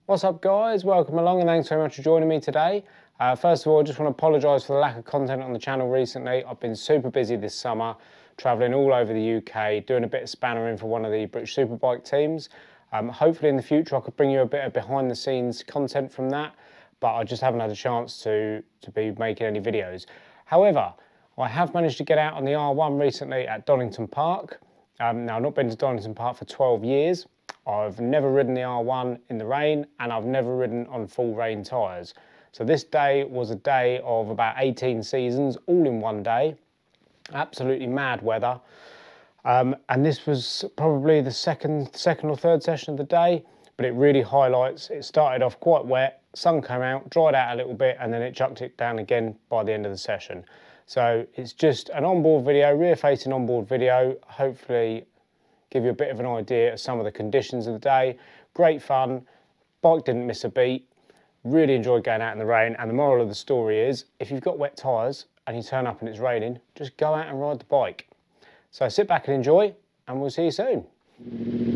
What's up guys, welcome along and thanks very much for joining me today. First of all, I just want to apologise for the lack of content on the channel recently. I've been super busy this summer, travelling all over the UK, doing a bit of spannering for one of the British Superbike teams. Hopefully in the future I could bring you a bit of behind the scenes content from that, but I just haven't had a chance to be making any videos. However, I have managed to get out on the R1 recently at Donington Park. Now I've not been to Donington Park for 12 years. I've never ridden the R1 in the rain and I've never ridden on full rain tyres. So this day was a day of about 18 seasons all in one day. Absolutely mad weather. And this was probably the second or third session of the day, but it really highlights, it started off quite wet, sun came out, dried out a little bit, and then it chucked it down again by the end of the session. So it's just an onboard video, rear facing onboard video, hopefully give you a bit of an idea of some of the conditions of the day. Great fun, bike didn't miss a beat, really enjoyed going out in the rain, and the moral of the story is, if you've got wet tyres and you turn up and it's raining, just go out and ride the bike. So sit back and enjoy, and we'll see you soon.